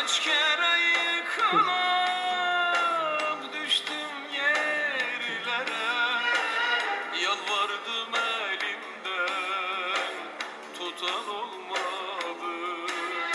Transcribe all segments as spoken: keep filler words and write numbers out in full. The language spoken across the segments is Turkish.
Kaç kere yıkılıp düştüm yerlere, yalvardım elimden tutan olmadı.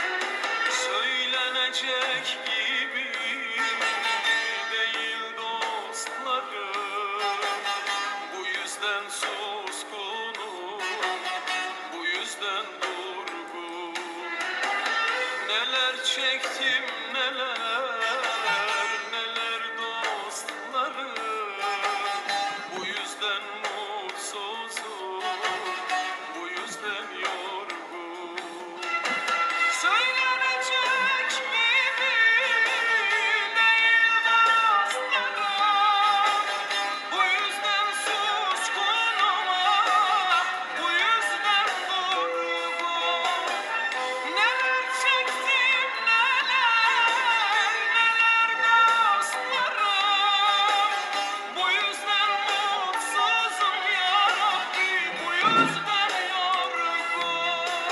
Söylenecek gibi değil dostlarım, bu yüzden suskunum, bu yüzden durgun. Neler çektim neler, neler dostlarım, bu yüzden mutsuzum, bu yüzden yorgun. Söylenecek gibi değil dostlarım, bu yüzden suskunum, bu yüzden durgun. Neler çektim neler, neler dostlarım, bu yüzden mutsuzum ya Rabbi, bu yüzden yorgun.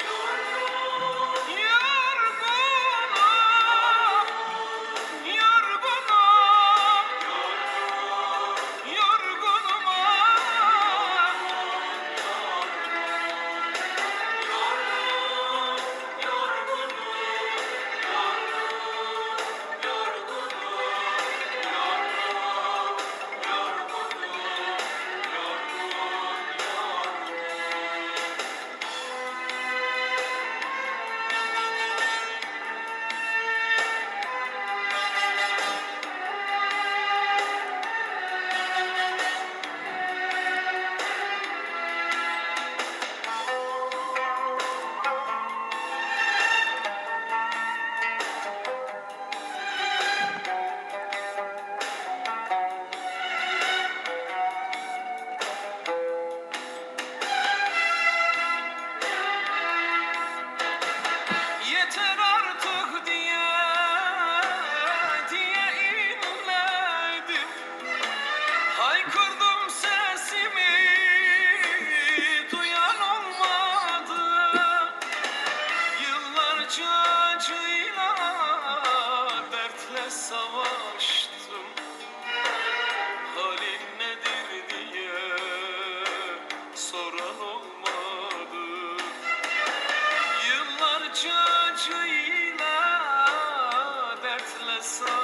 Yorgunum, yorgunum, yorgunum yeter artık diye diye inledim. Haykırdım sesimi, duyan olmadı. Yıllarca acıyla, dertle savaştım. Halin nedir diye soran olmadı. Yıllarca acıyla, dertle savaştım.